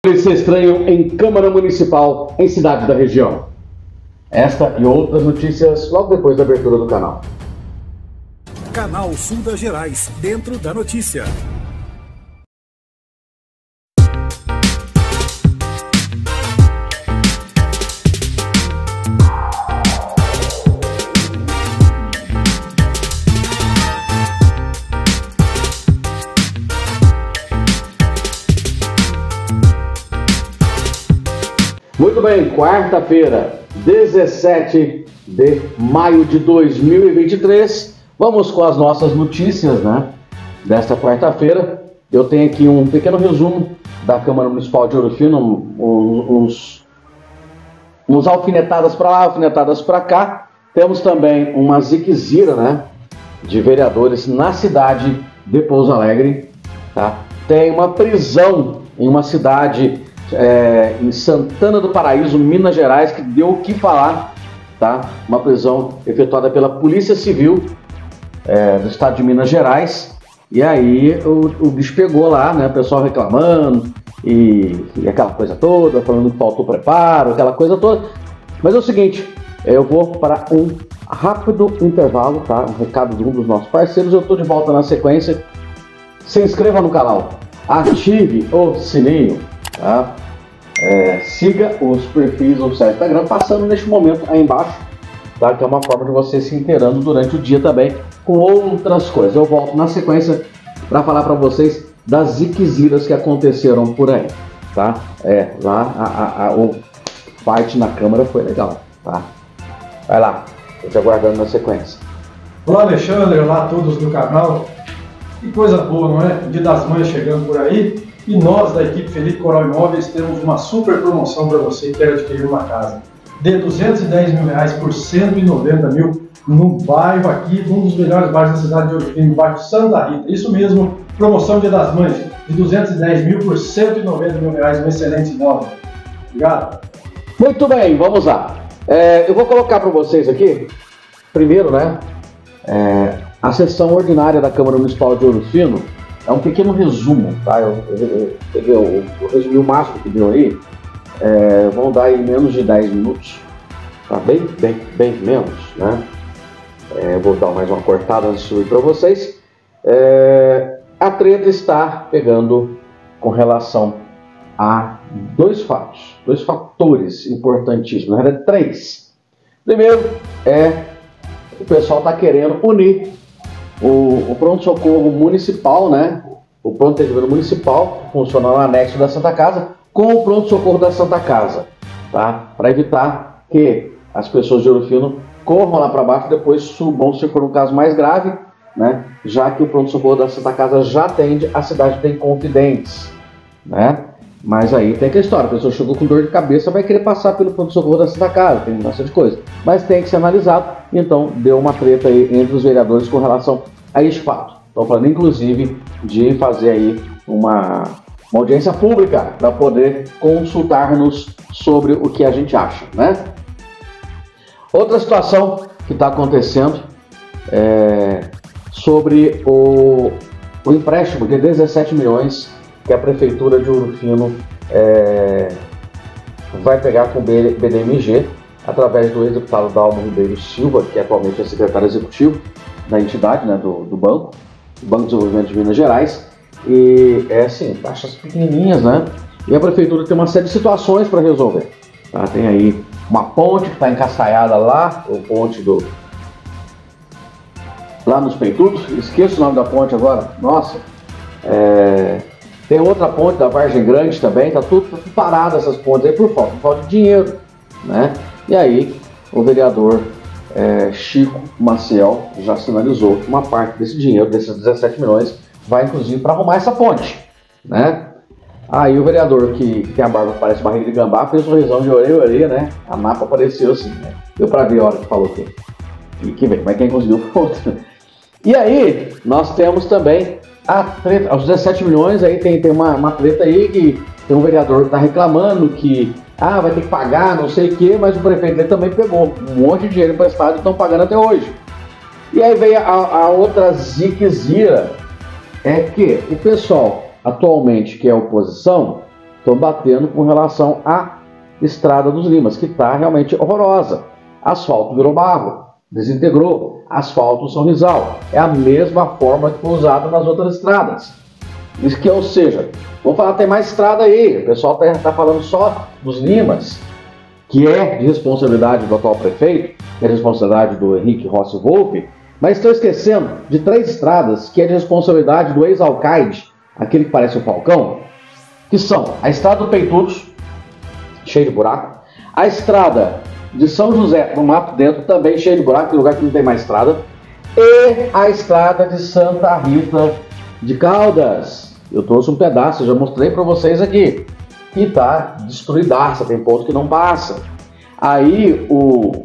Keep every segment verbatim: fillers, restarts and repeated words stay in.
Polícia estranho em Câmara Municipal em cidade da região. Esta e outras notícias logo depois da abertura do canal. Canal Sul das Gerais, dentro da notícia. Muito bem, quarta-feira, dezessete de maio de dois mil e vinte e três. Vamos com as nossas notícias, né? Desta quarta-feira. Eu tenho aqui um pequeno resumo da Câmara Municipal de Ouro Fino, uns, uns alfinetadas para lá, alfinetadas para cá. Temos também uma ziquezira, né? De vereadores na cidade de Pouso Alegre, tá? Tem uma prisão em uma cidade É, em Santana do Paraíso, Minas Gerais, que deu o que falar, tá? Uma prisão efetuada pela Polícia Civil é, do estado de Minas Gerais. E aí o, o bicho pegou lá, né? O pessoal reclamando e, e aquela coisa toda, falando que faltou preparo, aquela coisa toda. Mas é o seguinte, eu vou para um rápido intervalo, tá? Um recado de um dos nossos parceiros. Eu estou de volta na sequência. Se inscreva no canal, ative o sininho. Tá? É, siga os perfis oficiais do Instagram, passando neste momento aí embaixo, tá? Que é uma forma de você se inteirando durante o dia também com outras coisas. Eu volto na sequência para falar para vocês das ziqueziras que aconteceram por aí, tá? É, lá a, a, a, o parte na Câmara foi legal, tá? Vai lá, eu te aguardando na sequência. Olá Alexandre, olá a todos do canal. Que coisa boa, não é? Dia das Mães chegando por aí. E nós, da equipe Felipe Coral Imóveis, temos uma super promoção para você que quer adquirir uma casa. De duzentos e dez mil reais por cento e noventa mil, no bairro aqui, um dos melhores bairros da cidade de Ouro Fino, no bairro Santa Rita. Isso mesmo, promoção Dia das Mães, de duzentos e dez mil por cento e noventa mil reais, um excelente imóvel. Obrigado. Muito bem, vamos lá. É, eu vou colocar para vocês aqui, primeiro, né, é, a sessão ordinária da Câmara Municipal de Ouro Fino. É um pequeno resumo, tá? Eu, eu, eu, eu, eu resumi o máximo que deu aí. É, vão dar aí menos de dez minutos, tá? Bem, bem, bem menos, né? É, vou dar mais uma cortada antes de subir para vocês. É, a treta está pegando com relação a dois fatos, dois fatores importantíssimos, na verdade três. Primeiro é o pessoal está querendo unir O, o pronto-socorro municipal, né? O pronto-atendimento municipal, que funciona no anexo da Santa Casa, com o pronto-socorro da Santa Casa, tá? Para evitar que as pessoas de Ouro Fino corram lá para baixo e depois subam se for um caso mais grave, né? Já que o pronto-socorro da Santa Casa já atende, a cidade tem Confidentes, né? Mas aí tem aquela história, a pessoa chegou com dor de cabeça, vai querer passar pelo pronto-socorro da Santa Casa, tem bastante coisa. Mas tem que ser analisado, então deu uma treta aí entre os vereadores com relação a este fato. Estão falando, inclusive, de fazer aí uma, uma audiência pública para poder consultar-nos sobre o que a gente acha, né? Outra situação que está acontecendo é sobre o, o empréstimo de dezessete milhões que a Prefeitura de Ouro Fino é, vai pegar com o B D M G, através do ex-deputado Dalmo Ribeiro Silva, que atualmente é secretário executivo da entidade, né, do, do banco, do Banco de Desenvolvimento de Minas Gerais. E é assim, taxas pequenininhas, né? E a Prefeitura tem uma série de situações para resolver. Tá? Tem aí uma ponte que está encascaiada lá, o ponte do... lá nos Peitudos, esqueço o nome da ponte agora, nossa. É... Tem outra ponte da Vargem Grande também, tá tudo, tá tudo parado essas pontes aí por falta, por falta de dinheiro, né? E aí o vereador é, Chico Maciel já sinalizou que uma parte desse dinheiro, desses dezessete milhões, vai inclusive para arrumar essa ponte, né? Aí o vereador que, que tem a barba que parece barriga de gambá fez um sorrisão de orelha a orelha, né? A mapa apareceu assim, né? Deu para ver a hora que falou que, que, que vem, mas quem conseguiu foi outro. E aí nós temos também a treta, aos dezessete milhões, aí tem, tem uma, uma treta aí que tem um vereador que está reclamando que ah, vai ter que pagar, não sei o que, mas o prefeito dele também pegou um monte de dinheiro emprestado e estão pagando até hoje. E aí veio a, a outra ziquezira, é que o pessoal atualmente que é oposição estou batendo com relação à Estrada dos Limas, que está realmente horrorosa. Asfalto virou barro, desintegrou. Asfalto sorrisal. É a mesma forma que foi usada nas outras estradas. Isso que, ou seja, vamos falar, tem mais estrada aí. O pessoal está tá falando só dos Limas, que é de responsabilidade do atual prefeito, que é de responsabilidade do Henrique Rossi Volpe, mas estou esquecendo de três estradas que é de responsabilidade do ex-alcaide, aquele que parece o Falcão, que são a Estrada do Peitudos, cheio de buraco, a Estrada de São José, no Mato Dentro, também cheio de buraco, lugar que não tem mais estrada, e a Estrada de Santa Rita de Caldas. Eu trouxe um pedaço, eu já mostrei para vocês aqui, que está destruidaça, tem ponto que não passa. Aí o,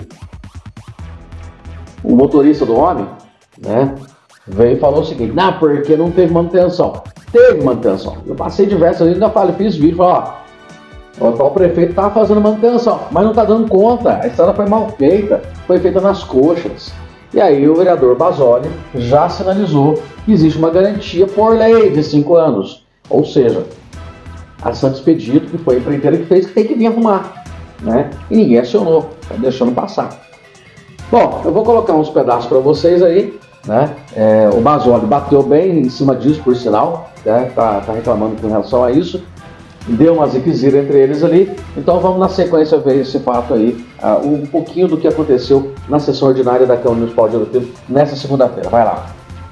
o motorista do homem, né, veio e falou o seguinte: não, porque não teve manutenção. Teve manutenção. Eu passei diversas vezes, ainda falei, fiz vídeo, falei, ó, o atual prefeito estava fazendo manutenção, mas não está dando conta, a estrada foi mal feita, foi feita nas coxas. E aí o vereador Basoli já sinalizou que existe uma garantia por lei de cinco anos. Ou seja, a Santos Expedito, que foi a empreiteira que fez, que tem que vir arrumar, né? E ninguém acionou, está deixando passar. Bom, eu vou colocar uns pedaços para vocês aí, né? É, o Basoli bateu bem em cima disso, por sinal, né? Tá, tá reclamando com relação a isso. Deu uma ziquezira entre eles ali, então vamos na sequência ver esse fato aí, uh, um pouquinho do que aconteceu na sessão ordinária da Câmara Municipal de Ouro Preto nessa segunda-feira. Vai lá.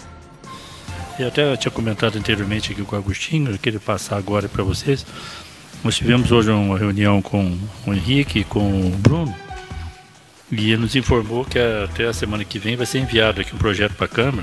Eu até tinha comentado anteriormente aqui com o Agostinho, eu queria passar agora para vocês. Nós tivemos hoje uma reunião com o Henrique e com o Bruno, e ele nos informou que até a semana que vem vai ser enviado aqui um projeto para a Câmara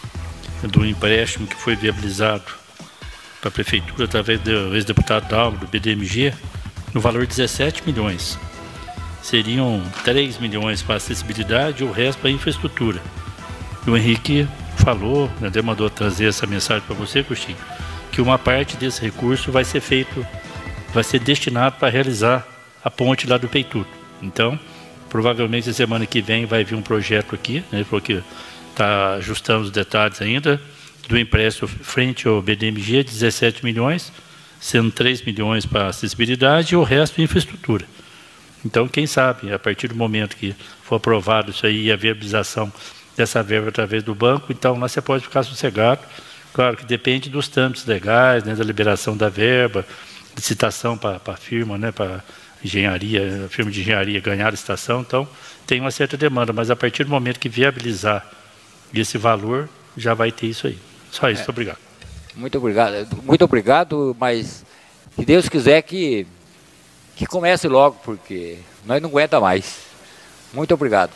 do empréstimo que foi viabilizado para a Prefeitura através do ex-deputado Dalmo, do B D M G, no valor de dezessete milhões. Seriam três milhões para acessibilidade e o resto para infraestrutura. E o Henrique falou, né, mandou trazer essa mensagem para você, Agostinho, que uma parte desse recurso vai ser feito, vai ser destinado para realizar a ponte lá do Peitudo. Então, provavelmente, a semana que vem vai vir um projeto aqui, né, porque está ajustando os detalhes ainda, do empréstimo frente ao B D M G, dezessete milhões, sendo três milhões para acessibilidade e o resto infraestrutura. Então, quem sabe, a partir do momento que for aprovado isso aí e a viabilização dessa verba através do banco, então lá você pode ficar sossegado. Claro que depende dos trâmites legais, né, da liberação da verba, licitação para a firma, né, para engenharia, a firma de engenharia ganhar a licitação, então tem uma certa demanda, mas a partir do momento que viabilizar esse valor, já vai ter isso aí. Só isso, é, obrigado. Muito obrigado, muito obrigado, mas se Deus quiser que, que comece logo, porque nós não aguenta mais. Muito obrigado.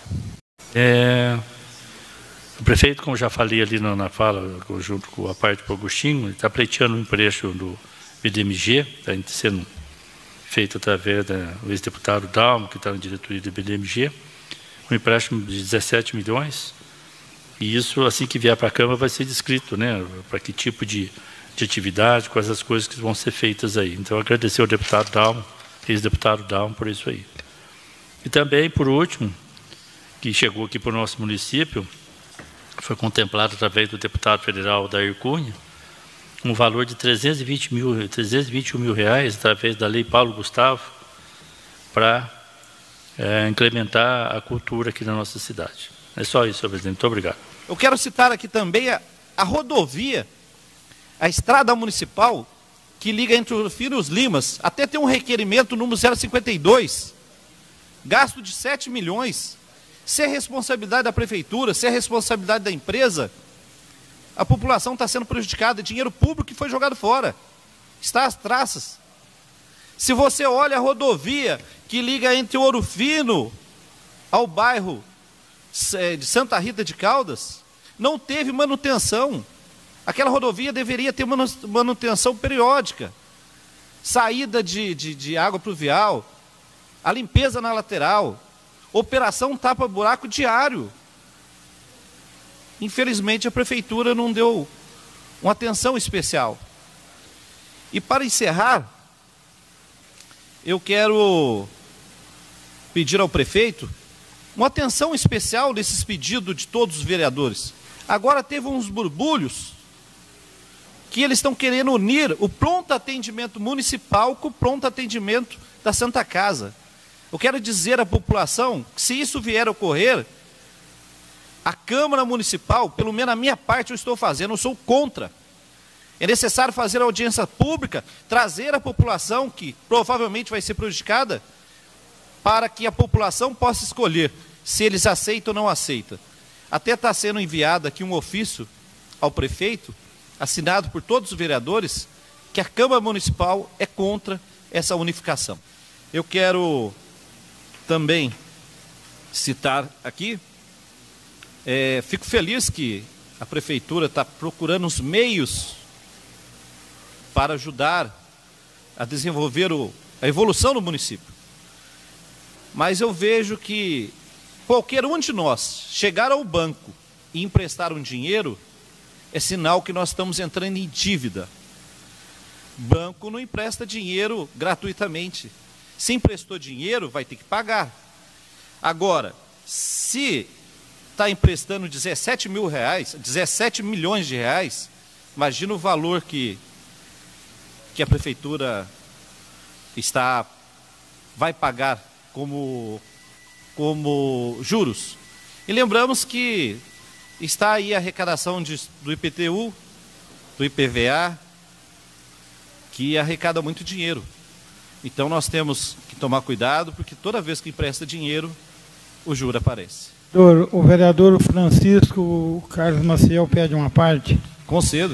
É, o prefeito, como já falei ali na, na fala, junto com a parte do Agostinho, está pleiteando um empréstimo do B D M G, está sendo feito através do ex-deputado Dalmo, que está na diretoria do B D M G, um empréstimo de dezessete milhões. E isso, assim que vier para a Câmara, vai ser descrito, né, para que tipo de, de atividade, quais as coisas que vão ser feitas aí. Então, agradecer ao deputado Dalmo, ex-deputado Dalmo, por isso aí. E também, por último, que chegou aqui para o nosso município, foi contemplado através do deputado federal Dair Cunha, um valor de trezentos e vinte mil, trezentos e vinte e um mil reais, através da Lei Paulo Gustavo, para é, incrementar a cultura aqui na nossa cidade. É só isso, senhor presidente. Muito obrigado. Eu quero citar aqui também a, a rodovia, a estrada municipal, que liga entre o Filho e os Limas. Até tem um requerimento número zero cinquenta e dois, gasto de sete milhões. Se é responsabilidade da prefeitura, se é responsabilidade da empresa, a população está sendo prejudicada, dinheiro público que foi jogado fora. Está às traças. Se você olha a rodovia que liga entre Ouro Fino ao bairro de Santa Rita de Caldas, não teve manutenção. Aquela rodovia deveria ter manutenção periódica, saída de, de, de água pluvial, a limpeza na lateral, operação tapa-buraco diário. Infelizmente, a prefeitura não deu uma atenção especial. E para encerrar, eu quero pedir ao prefeito uma atenção especial nesses pedidos de todos os vereadores. Agora teve uns borbulhos que eles estão querendo unir o pronto atendimento municipal com o pronto atendimento da Santa Casa. Eu quero dizer à população que, se isso vier a ocorrer, a Câmara Municipal, pelo menos a minha parte eu estou fazendo, eu sou contra. É necessário fazer audiência pública, trazer a população, que provavelmente vai ser prejudicada, para que a população possa escolher se eles aceitam ou não aceitam. Até está sendo enviado aqui um ofício ao prefeito, assinado por todos os vereadores, que a Câmara Municipal é contra essa unificação. Eu quero também citar aqui, é, fico feliz que a Prefeitura está procurando os meios para ajudar a desenvolver o, a evolução do município. Mas eu vejo que qualquer um de nós chegar ao banco e emprestar um dinheiro é sinal que nós estamos entrando em dívida. Banco não empresta dinheiro gratuitamente. Se emprestou dinheiro, vai ter que pagar. Agora, se está emprestando dezessete mil reais, dezessete milhões de reais, imagina o valor que, que a prefeitura está, vai pagar como, como juros. E lembramos que está aí a arrecadação de, do I P T U, do I P V A, que arrecada muito dinheiro. Então nós temos que tomar cuidado, porque toda vez que empresta dinheiro, o juro aparece. O vereador Francisco Carlos Maciel pede uma parte. Concedo.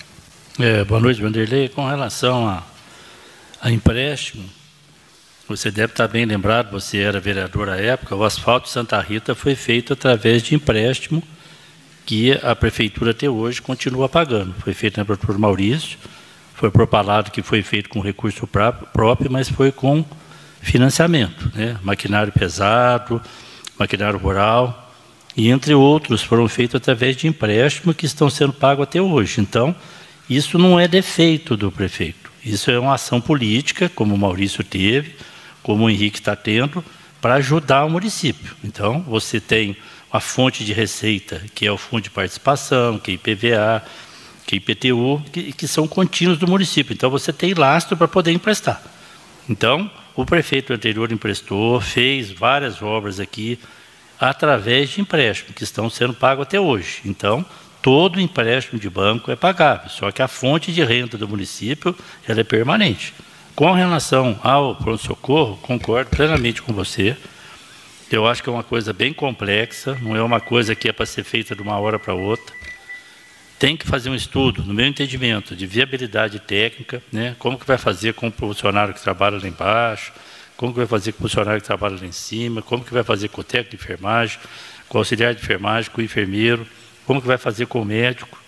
É, boa noite, Vanderlei. Com relação a, a empréstimo, você deve estar bem lembrado, você era vereador à época, o asfalto de Santa Rita foi feito através de empréstimo que a prefeitura até hoje continua pagando. Foi feito na prefeitura Maurício, foi propalado que foi feito com recurso próprio, mas foi com financiamento, né? Maquinário pesado, maquinário rural, e entre outros foram feitos através de empréstimo que estão sendo pagos até hoje. Então, isso não é defeito do prefeito, isso é uma ação política, como o Maurício teve, como o Henrique está tendo, para ajudar o município. Então, você tem a fonte de receita, que é o Fundo de Participação, que é I P V A, que é I P T U, que, que são contínuos do município. Então, você tem lastro para poder emprestar. Então, o prefeito anterior emprestou, fez várias obras aqui, através de empréstimo, que estão sendo pagos até hoje. Então, todo empréstimo de banco é pagável, só que a fonte de renda do município ela é permanente. Com relação ao pronto-socorro, concordo plenamente com você. Eu acho que é uma coisa bem complexa, não é uma coisa que é para ser feita de uma hora para outra. Tem que fazer um estudo, no meu entendimento, de viabilidade técnica, né? Como que vai fazer com o funcionário que trabalha lá embaixo, como que vai fazer com o funcionário que trabalha lá em cima, como que vai fazer com o técnico de enfermagem, com o auxiliar de enfermagem, com o enfermeiro, como que vai fazer com o médico.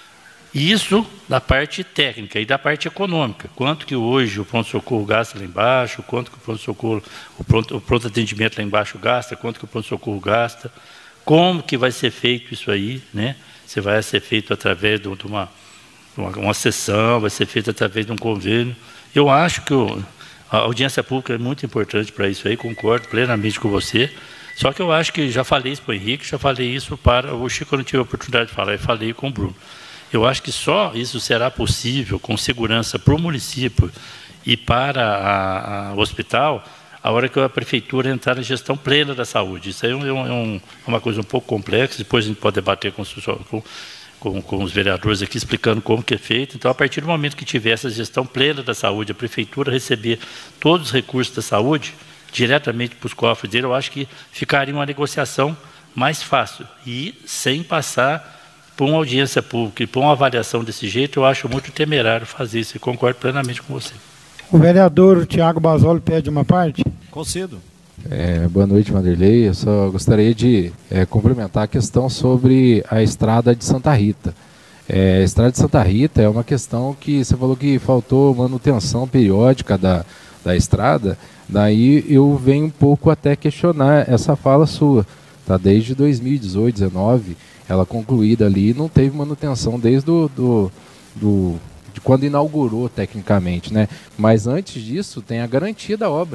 Isso da parte técnica e da parte econômica. Quanto que hoje o pronto-socorro gasta lá embaixo, quanto que o pronto-socorro, o pronto, o pronto atendimento lá embaixo gasta, quanto que o pronto-socorro gasta, como que vai ser feito isso aí, né? Se vai ser feito através de uma, uma, uma sessão, vai ser feito através de um convênio. Eu acho que o, a audiência pública é muito importante para isso aí, concordo plenamente com você. Só que eu acho que, já falei isso para o Henrique, já falei isso para o Chico, eu não tive a oportunidade de falar, eu falei com o Bruno. Eu acho que só isso será possível com segurança para o município e para a, a, o hospital, a hora que a prefeitura entrar na gestão plena da saúde. Isso aí é, um, é um, uma coisa um pouco complexa, depois a gente pode debater com, com, com, com os vereadores aqui, explicando como que é feito. Então, a partir do momento que tiver essa gestão plena da saúde, a prefeitura receber todos os recursos da saúde, diretamente para os cofres dele, eu acho que ficaria uma negociação mais fácil, e sem passar por uma audiência pública e por uma avaliação desse jeito, eu acho muito temerário fazer isso, e concordo plenamente com você. O vereador Tiago Basoli pede uma parte. Concedo. É, boa noite, Vanderlei. Eu só gostaria de é, complementar a questão sobre a estrada de Santa Rita. É, a estrada de Santa Rita é uma questão que você falou que faltou manutenção periódica da, da estrada, daí eu venho um pouco até questionar essa fala sua. Tá? Desde dois mil e dezoito, dezenove, ela concluída ali, não teve manutenção desde do, do, do, de quando inaugurou tecnicamente, né? Mas antes disso tem a garantia da obra.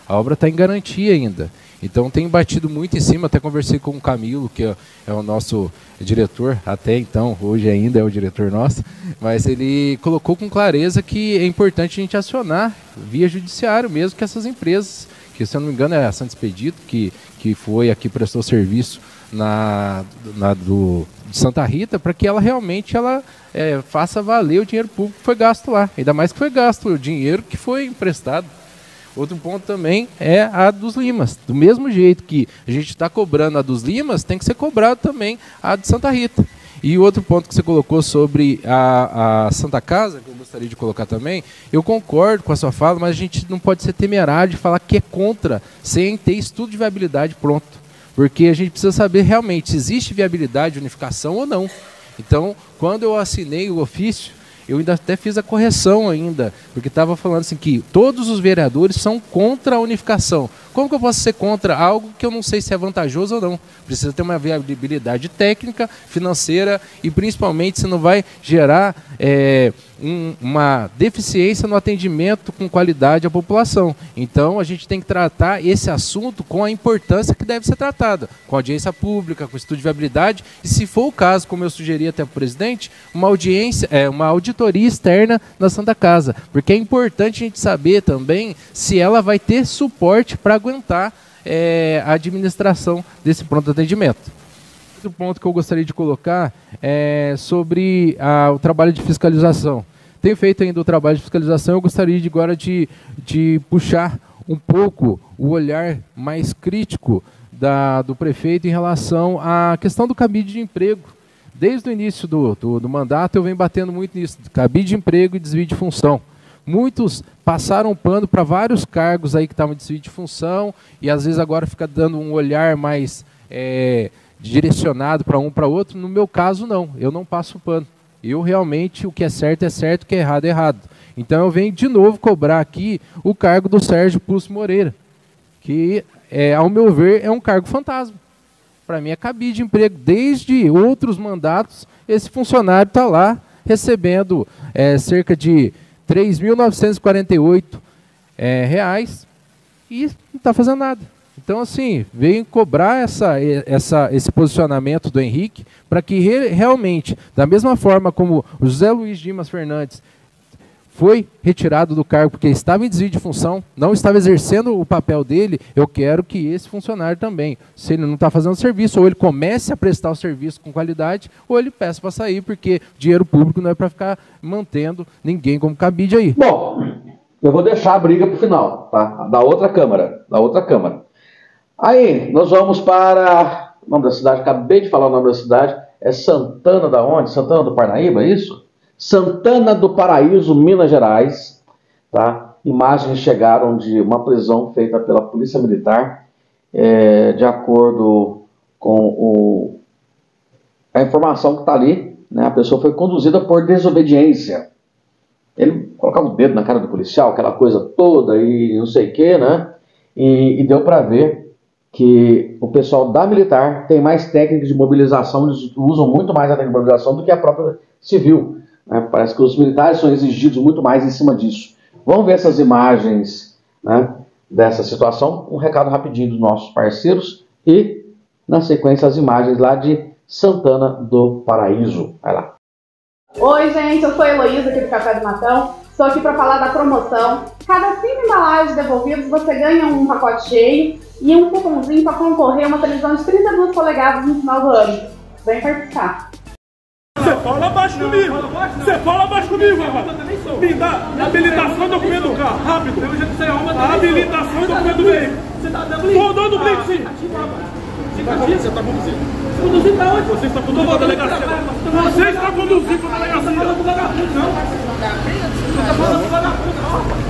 A obra está em garantia ainda. Então tem batido muito em cima, até conversei com o Camilo, que é, é o nosso diretor, até então, hoje ainda é o diretor nosso, mas ele colocou com clareza que é importante a gente acionar via judiciário mesmo que essas empresas, que se eu não me engano é a Santos Expedito, que, que foi aqui, prestou serviço na, na do, de Santa Rita, para que ela realmente ela, é, faça valer o dinheiro público que foi gasto lá, ainda mais que foi gasto o dinheiro que foi emprestado. Outro ponto também é a dos Limas. Do mesmo jeito que a gente está cobrando a dos Limas, tem que ser cobrado também a de Santa Rita. E outro ponto que você colocou sobre a, a Santa Casa, que eu gostaria de colocar também, eu concordo com a sua fala, mas a gente não pode ser temerário de falar que é contra, sem ter estudo de viabilidade pronto. Porque a gente precisa saber realmente se existe viabilidade de unificação ou não. Então, quando eu assinei o ofício, eu ainda até fiz a correção ainda, porque estava falando assim que todos os vereadores são contra a unificação. Como que eu posso ser contra algo que eu não sei se é vantajoso ou não? Precisa ter uma viabilidade técnica, financeira e principalmente se não vai gerar é, um, uma deficiência no atendimento com qualidade à população. Então a gente tem que tratar esse assunto com a importância que deve ser tratada, com audiência pública, com estudo de viabilidade e, se for o caso, como eu sugeri até para o presidente, uma audiência, é, uma auditoria externa na Santa Casa, porque é importante a gente saber também se ela vai ter suporte para aguentar é, a administração desse pronto atendimento. Outro ponto que eu gostaria de colocar é sobre a, o trabalho de fiscalização. Tenho feito ainda o trabalho de fiscalização, eu gostaria de, agora de, de puxar um pouco o olhar mais crítico da, do prefeito em relação à questão do cabide de emprego. Desde o início do, do, do mandato eu venho batendo muito nisso, cabide de emprego e desvio de função. Muitos passaram pano para vários cargos aí que estavam em desvio de função e às vezes agora fica dando um olhar mais é, direcionado para um para outro. No meu caso não, eu não passo pano. Eu realmente, o que é certo é certo, o que é errado é errado. Então eu venho de novo cobrar aqui o cargo do Sérgio Pulso Moreira, que é, ao meu ver é um cargo fantasma. Para mim é cabide de emprego. Desde outros mandatos, esse funcionário está lá recebendo é, cerca de três mil novecentos e quarenta e oito é, reais e não está fazendo nada. Então, assim, veio cobrar essa, essa, esse posicionamento do Henrique para que re, realmente, da mesma forma como o José Luiz Dimas Fernandes foi retirado do cargo porque estava em desvio de função, não estava exercendo o papel dele, eu quero que esse funcionário também, se ele não está fazendo o serviço, ou ele comece a prestar o serviço com qualidade, ou ele peça para sair, porque dinheiro público não é para ficar mantendo ninguém como cabide aí. Bom, eu vou deixar a briga para o final, tá? Da outra Câmara, da outra Câmara. Aí, nós vamos para o nome da cidade, acabei de falar o nome da cidade, é Santana da onde? Santana do Parnaíba, é isso? Santana do Paraíso, Minas Gerais, tá? Imagens chegaram de uma prisão feita pela Polícia Militar, é, de acordo com o, a informação que está ali, né? A pessoa foi conduzida por desobediência. Ele colocava o dedo na cara do policial, aquela coisa toda e não sei o que, né? E, e deu para ver que o pessoal da militar tem mais técnicas de mobilização, eles usam muito mais a técnica de mobilização do que a própria civil. Né? Parece que os militares são exigidos muito mais em cima disso. Vamos ver essas imagens, né, dessa situação. Um recado rapidinho dos nossos parceiros e, na sequência, as imagens lá de Santana do Paraíso. Vai lá. Oi, gente, eu sou a Heloísa aqui do Café do Matão. Estou aqui para falar da promoção. Cada cinco embalagens devolvidas você ganha um pacote cheio e um cupomzinho para concorrer a uma televisão de trinta e duas polegadas no final do ano. Vem participar. Você fala baixo comigo! Você fala baixo comigo, rapaz! Me dá habilitação e documento do carro, rápido! Habilitação e documento do veículo! Tô dando blitz, sim! Você está conduzindo? Conduzindo pra onde? Você está conduzindo para a delegacia! Você está conduzindo para a delegacia! Não está falando do vagabundo, não! Você está falando do vagabundo, não!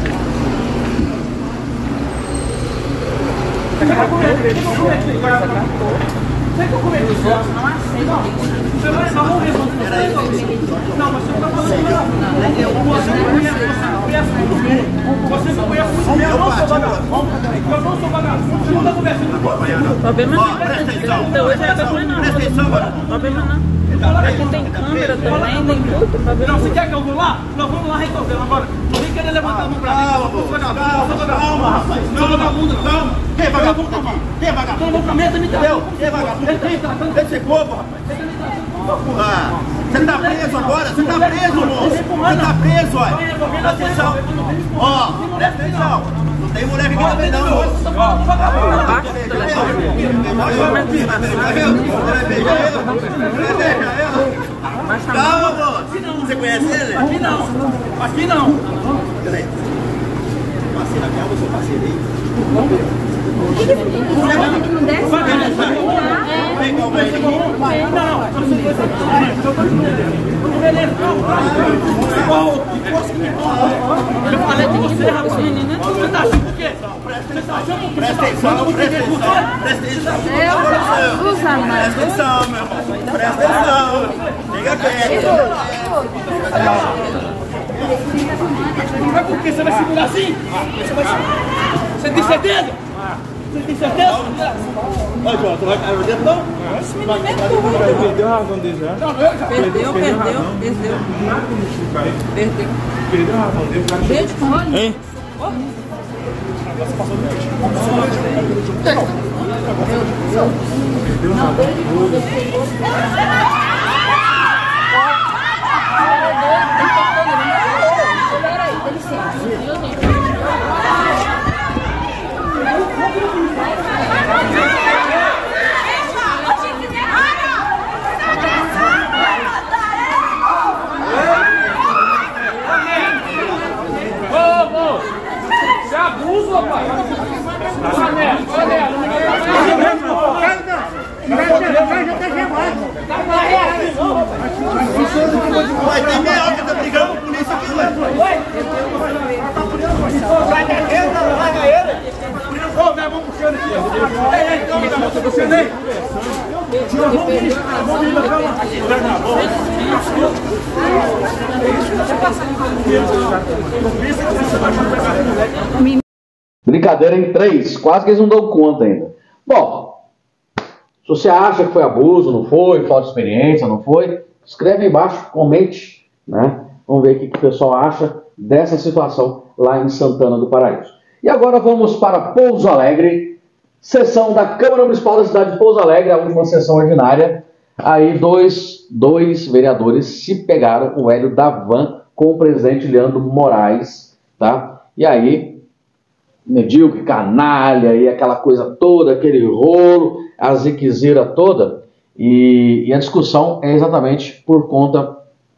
Você que eu cometi isso? Não aceito. Você vai dar um resolver. Não, mas você não está falando de vagabundo. Você não conhece muito bem. Você não conhece muito bem. Eu não sou vagabundo. Eu não sou vagabundo. Você não está conversando com você. Problema não. Então hoje é problema não. Problema não. Aqui tem câmera também, tem tudo. Problema não. Você quer que eu vou lá? Nós vamos lá resolver agora. Não vem querer levantar a mão pra mim. Calma, calma, rapaz. Não, vagabundo, calma. Quem é vagabundo aqui? Quem é vagabundo? Não vou pra mesa, me dá. Quem é vagabundo? Deixa ser bobo, rapaz. Você tá preso agora? Você tá preso, moço. Você tá preso, olha. Presta atenção. Ó, presta atenção. Não tem moleque aqui também não, moço. Calma, moço. Você conhece ele? Aqui não. Aqui não. Peraí. Parceiro aqui, eu sou parceiro aí. Não desce, vem cá, vem cá. Não, eu falei de você, rapaz. Você tá achando o quê? Presta atenção, presta atenção. Presta atenção. Presta atenção, meu irmão. Presta atenção. Liga quieto. Mas por que você vai segurar assim? Você vai segurar. Você tem certeza? Você tem certeza? Olha, João, tu vai cair o dedo, não? Esse menino é muito. Perdeu a razão dele já? Perdeu, perdeu, perdeu. Perdeu. Perdeu a razão dele. Beijo com olho. Hein? Você passou do beijo. Perdeu a razão dele. Você abusa, rapaz! Olha, olha! Vai ter meia hora que tá brigando com a polícia aqui, ué! Sai da tenda, larga ele! Ô, velho, vamos puxando aqui! Ei, ei, calma, calma, tô puxando aí! Brincadeira em três, quase que eles não dão conta ainda. Bom, se você acha que foi abuso, não foi, falta de experiência, não foi, escreve aí embaixo, comente, né? Vamos ver o que o pessoal acha dessa situação lá em Santana do Paraíso. E agora vamos para Pouso Alegre, sessão da Câmara Municipal da cidade de Pouso Alegre, a última sessão ordinária. Aí dois, dois vereadores se pegaram, o Hélio da Van com o presidente Leandro Moraes, tá? E aí, medíocre, canalha, e aquela coisa toda, aquele rolo, a ziquezira toda, e, e a discussão é exatamente por conta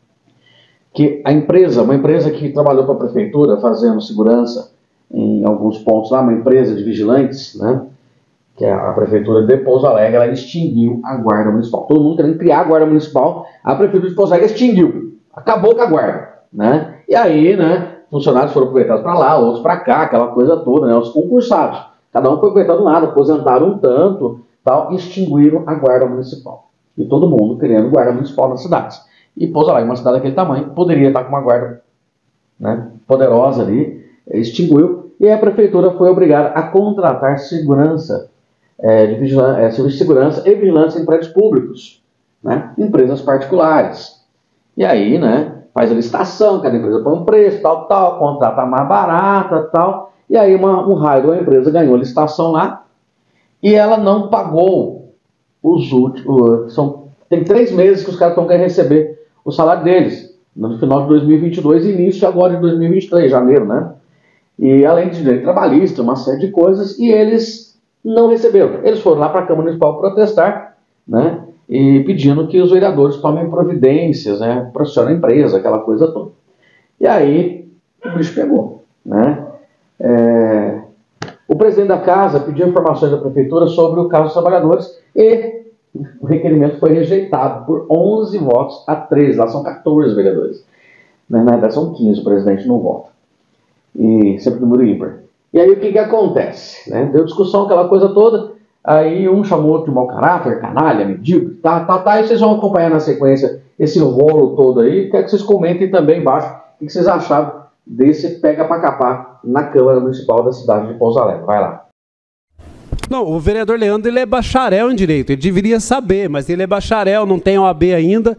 que a empresa, uma empresa que trabalhou para a prefeitura fazendo segurança em alguns pontos lá, uma empresa de vigilantes, né? Que é a prefeitura de Pouso Alegre, ela extinguiu a guarda municipal. Todo mundo querendo criar a guarda municipal, a prefeitura de Pouso Alegre extinguiu, acabou com a guarda, né? E aí, né, funcionários foram aproveitados para lá, outros para cá, aquela coisa toda, né, os concursados. Cada um foi aproveitado nada, aposentaram um tanto, tal, e extinguiram a guarda municipal. E todo mundo querendo guarda municipal nas cidades. E Pouso Alegre, uma cidade daquele tamanho, poderia estar com uma guarda, né, poderosa ali, extinguiu, e a prefeitura foi obrigada a contratar segurança, É, de vigilância, é, serviço de segurança e vigilância em prédios públicos, né? Empresas particulares. E aí, né, faz a licitação, cada empresa põe um preço, tal, tal, contrata mais barata, tal. E aí uma, um raio de uma empresa ganhou a licitação lá e ela não pagou os últimos... São, tem três meses que os caras estão querendo receber o salário deles, no final de dois mil e vinte e dois e início agora de dois mil e vinte e três, janeiro, né? E além de direito trabalhista, uma série de coisas, e eles não receberam. Eles foram lá para a Câmara Municipal protestar, né, e pedindo que os vereadores tomem providências, né, processando a empresa, aquela coisa toda. E aí o bicho pegou, né? É, o presidente da casa pediu informações da prefeitura sobre o caso dos trabalhadores e o requerimento foi rejeitado por onze votos a treze, lá são quatorze vereadores. Na verdade são quinze, o presidente não vota. E sempre número ímpar. E aí o que que acontece? Né? Deu discussão, aquela coisa toda, aí um chamou outro de mau caráter, canalha, medíocre, tá, tá, tá, e vocês vão acompanhar na sequência esse rolo todo aí, quero que vocês comentem também embaixo o que vocês acharam desse pega pra capar na Câmara Municipal da cidade de Pouso Alegre. Vai lá. Não, o vereador Leandro ele é bacharel em direito, ele deveria saber, mas ele é bacharel, não tem O A B ainda,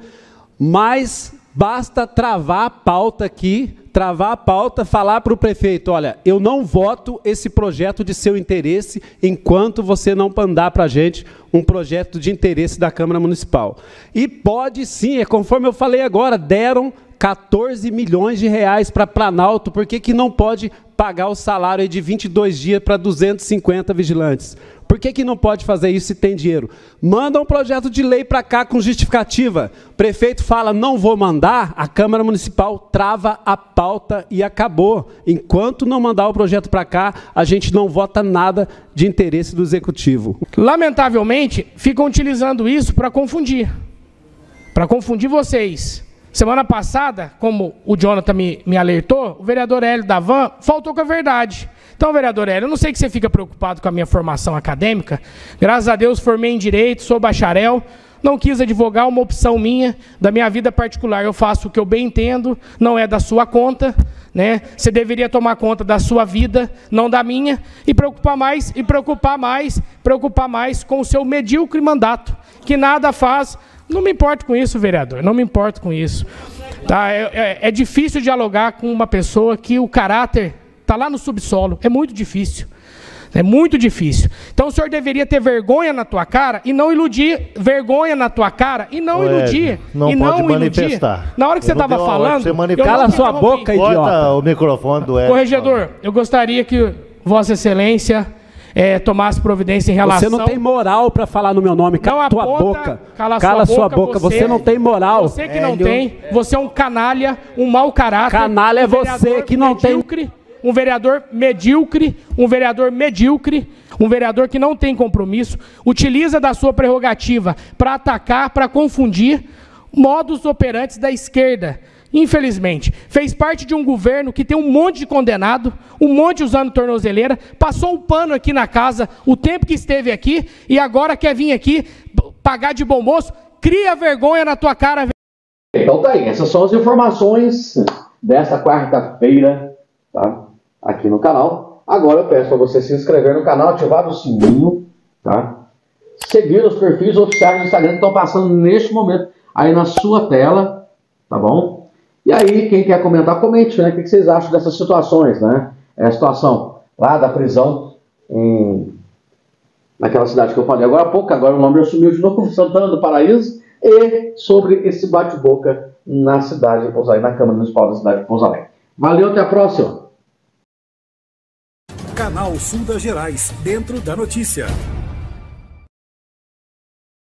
mas basta travar a pauta aqui, travar a pauta, falar para o prefeito, olha, eu não voto esse projeto de seu interesse enquanto você não mandar para a gente um projeto de interesse da Câmara Municipal. E pode sim, é conforme eu falei agora, deram quatorze milhões de reais para Planalto, por que que não pode pagar o salário aí de vinte e dois dias para duzentos e cinquenta vigilantes? Por que que não pode fazer isso se tem dinheiro? Manda um projeto de lei para cá com justificativa. O prefeito fala, não vou mandar, a Câmara Municipal trava a pauta e acabou. Enquanto não mandar o projeto para cá, a gente não vota nada de interesse do Executivo. Lamentavelmente, ficam utilizando isso para confundir. Para confundir vocês. Semana passada, como o Jonathan me, me alertou, o vereador Hélio da Van faltou com a verdade. Então, vereador Hélio, eu não sei que você fica preocupado com a minha formação acadêmica. Graças a Deus, formei em Direito, sou bacharel. Não quis advogar uma opção minha, da minha vida particular. Eu faço o que eu bem entendo, não é da sua conta, né? Você deveria tomar conta da sua vida, não da minha, e preocupar mais, e preocupar mais, preocupar mais com o seu medíocre mandato, que nada faz. Não me importo com isso, vereador, não me importo com isso. Tá? É, é, é difícil dialogar com uma pessoa que o caráter está lá no subsolo, é muito difícil. É muito difícil. Então o senhor deveria ter vergonha na tua cara e não iludir, vergonha na tua cara e não Ô, iludir. Não e pode não manifestar. Iludir. Na hora que você estava falando... Você cala sua boca, idiota. Corta o microfone do Hélio. Corregedor, eu gostaria que Vossa Excelência é, tomasse providência em relação... Você não tem moral para falar no meu nome. Cala a tua boca. Cala, cala sua, sua boca. boca. Você, você não tem moral. Você que não tem. Você é um canalha, um mau caráter. Canalha é você que não medíocre, tem... Um vereador medíocre, um vereador medíocre, um vereador que não tem compromisso, utiliza da sua prerrogativa para atacar, para confundir modus operantes da esquerda. Infelizmente, fez parte de um governo que tem um monte de condenado, um monte usando tornozeleira, passou um pano aqui na casa o tempo que esteve aqui e agora quer vir aqui pagar de bom moço. Cria vergonha na tua cara. Então tá aí, essas são as informações desta quarta-feira, tá? Aqui no canal. Agora eu peço para você se inscrever no canal, ativar o sininho, tá? Seguir os perfis oficiais do Instagram que estão passando neste momento aí na sua tela, tá bom? E aí, quem quer comentar, comente, né? O que vocês acham dessas situações, né? É a situação lá da prisão em... naquela cidade que eu falei agora há pouco, agora o nome assumiu de novo, Santana do Paraíso, e sobre esse bate-boca na cidade de Pouso Alegre, na Câmara Municipal da cidade de Pouso Alegre. Valeu, até a próxima! Canal Sul das Gerais, dentro da notícia.